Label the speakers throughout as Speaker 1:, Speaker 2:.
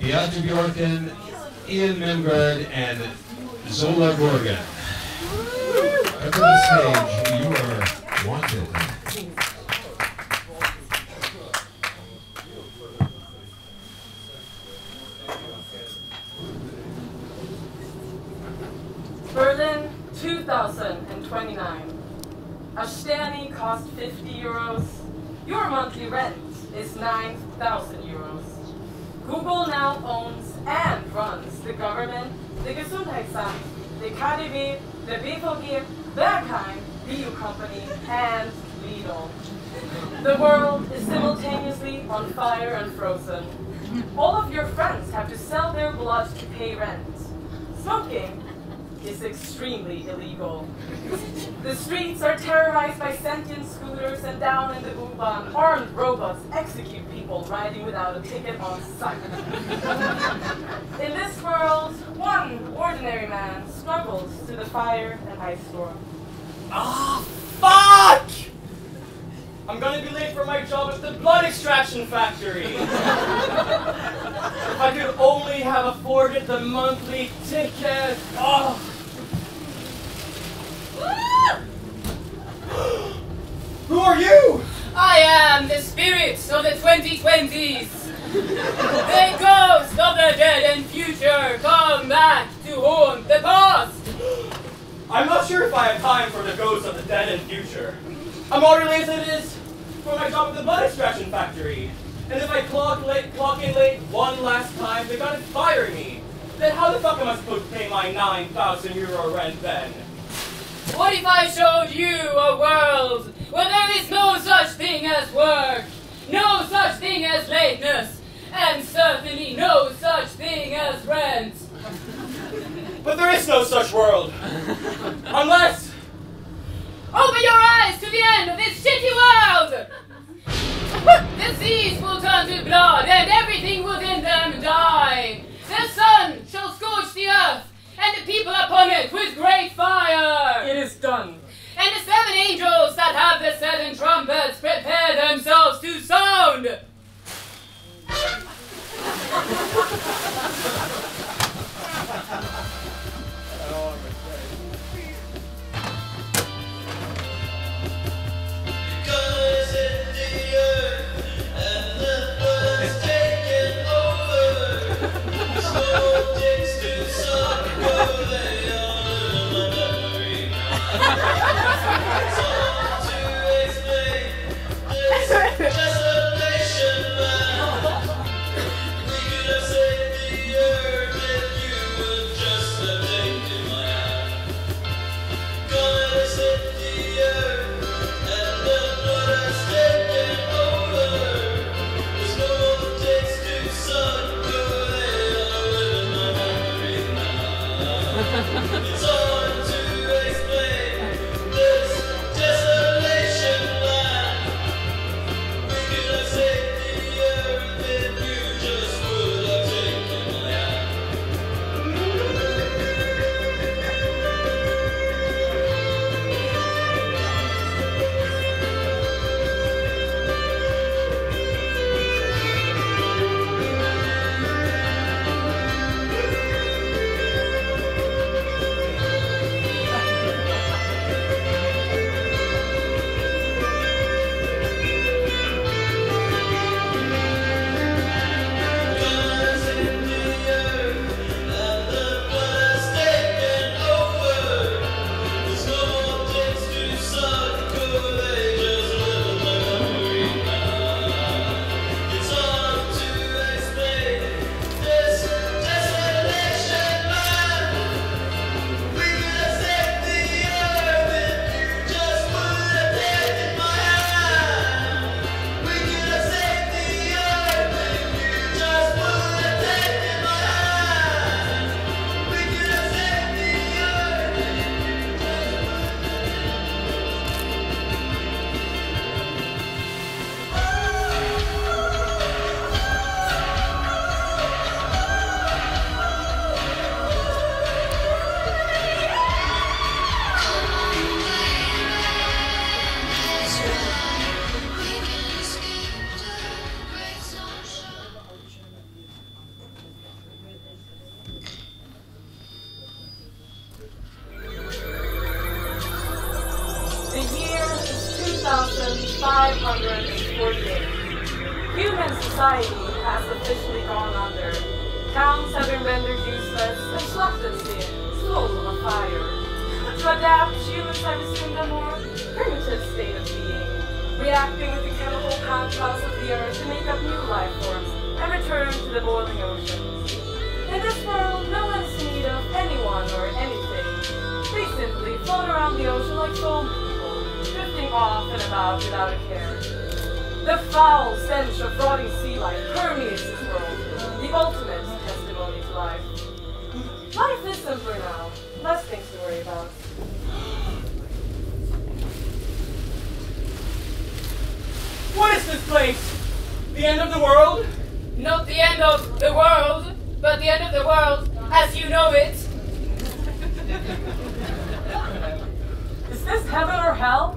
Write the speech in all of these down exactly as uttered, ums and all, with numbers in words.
Speaker 1: Beate Björkengren, memgård, and Zola Gorgon. Up to the stage, you are wanted.
Speaker 2: Berlin, two thousand twenty-nine. A Sterni cost fifty euros. Your monthly rent is nine thousand euros. Google now owns and runs the government, the Gesundheitsamt, the K D B, the B V G, Bergheim, the U Company, and Lidl. The world is simultaneously on fire and frozen. All of your friends have to sell their blood to pay rent. Smoking is extremely illegal. The streets are terrorized by sentient scooters, and down in the U-Bahn, armed robots execute people riding without a ticket on sight. In this world, one ordinary man struggles through the fire and ice storm.
Speaker 3: Ah, fuck! I'm gonna be late for my job at the blood extraction factory. If I could only have afforded the monthly ticket. Oh. Who are you?
Speaker 4: I am the spirit of the twenty twenties. The ghost of the dead and future come back to haunt the past.
Speaker 3: I'm not sure if I have time for the ghosts of the dead and future. I'm already late as it is for my job at the blood extraction factory. And if I clock, late, clock in late one last time, they're gonna fire me. Then how the fuck am I supposed to pay my nine thousand euro rent then?
Speaker 4: What if I showed you a world where there is no such thing as work, no such thing as lateness, and certainly no such thing as rent?
Speaker 3: But there is no such world. Unless...
Speaker 4: Open your eyes to the end of this shitty world! The seas will turn to blood and everything within them die. The sun shall scorch the earth and the people upon it with great fire.
Speaker 2: It is done.
Speaker 4: And the seven angels that have the seven trumpets prepare themselves to sound.
Speaker 2: The year is two thousand five hundred forty-eight. Human society has officially gone under. Towns have been rendered useless and Schlachtenstein full of fire. To adapt, humans have assumed a more primitive state of being, reacting with the chemical compounds of the earth to make up new life forms and return to the boiling oceans. In this world, no one is in need of anyone or anything. They simply float around the ocean like soul people, drifting off and about without a care. The foul stench of rotting sea life permeates this world, the ultimate testimony to life. Life is simpler now, less things to worry about.
Speaker 3: What is this place? The end of the world?
Speaker 4: Not the end of the world, but the end of the world as you know it.
Speaker 2: Is this heaven or hell?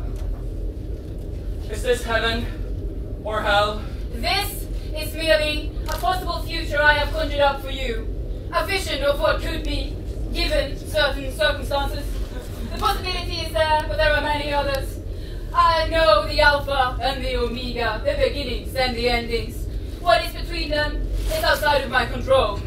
Speaker 3: Is this heaven or hell?
Speaker 4: This is merely a possible future I have conjured up for you. A vision of what could be, given certain circumstances. The possibility is there, but there are many others. I know the Alpha and the Omega, the beginnings and the endings. What is between them is outside of my control.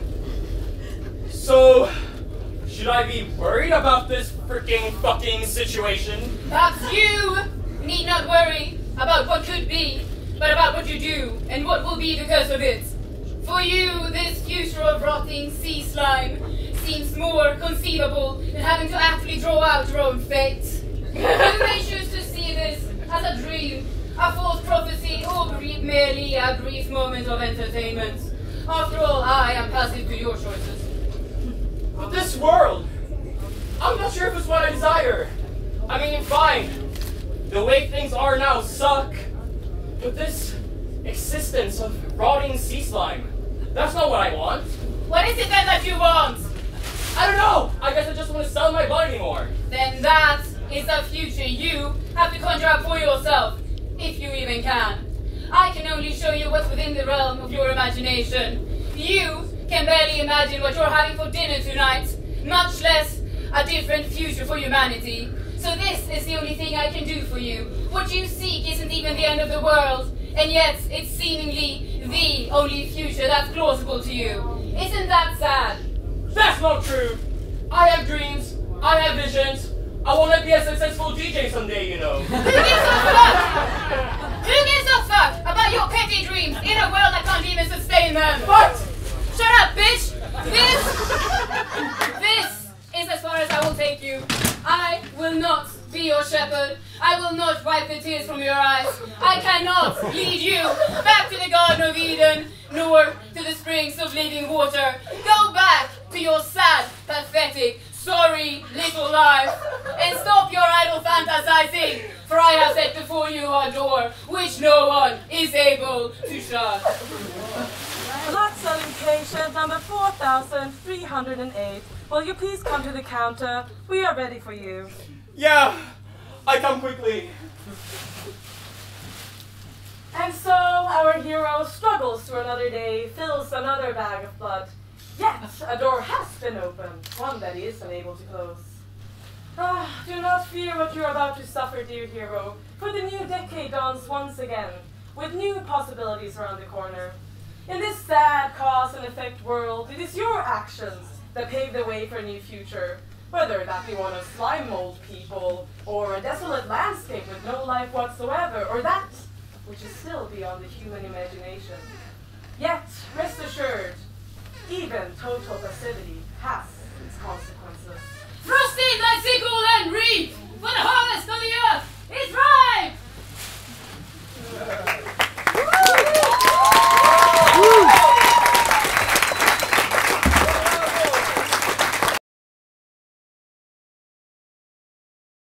Speaker 3: So, should I be worried about this freaking fucking situation?
Speaker 4: Perhaps you need not worry about what could be, but about what you do and what will be because of it. For you, this future of rotting sea slime seems more conceivable than having to actually draw out your own fate. You may choose to see this as a dream, a false prophecy, or merely a brief moment of entertainment. After all, I am passive to your choices.
Speaker 3: But this world, I'm not sure if it's what I desire. I mean, fine, the way things are now suck, but this existence of rotting sea slime, that's not what I want.
Speaker 4: What is it then that you want?
Speaker 3: I don't know. I guess I just want to sell my body more.
Speaker 4: Then that is the future you have to conjure up for yourself, if you even can. I can only show you what's within the realm of your imagination. You can barely imagine what you're having for dinner tonight, much less a different future for humanity. So this is the only thing I can do for you. What you seek isn't even the end of the world, and yet it's seemingly the only future that's plausible to you. Isn't that sad?
Speaker 3: That's not true. I have dreams. I have visions. I want to be a successful D J someday, you know.
Speaker 4: Who gives a fuck? Who gives a fuck about your petty dreams in a world that can't even sustain them?
Speaker 3: What?
Speaker 4: Shut up, bitch! This, this is as far as I will take you. I will not be your shepherd. I will not wipe the tears from your eyes. I cannot lead you back to the Garden of Eden, nor to the springs of living water. Go back to your sad, pathetic, sorry little life, and stop your idle fantasizing, for I have set before you a door which no one is able to shut.
Speaker 2: Lot selling patient number four thousand three hundred eight. Will you please come to the counter? We are ready for you.
Speaker 3: Yeah, I come quickly.
Speaker 2: And so our hero struggles through another day, fills another bag of blood. Yet a door has been opened, one that he is unable to close. Ah, do not fear what you're about to suffer, dear hero, for the new decade dawns once again, with new possibilities around the corner. In this sad cause and effect world, it is your actions that pave the way for a new future, whether that be one of slime mold people, or a desolate landscape with no life whatsoever, or that which is still beyond the human imagination. Yet, rest assured, even total passivity has its consequences.
Speaker 4: Thrust in thy sickle and reap, for the harvest of the earth is ripe!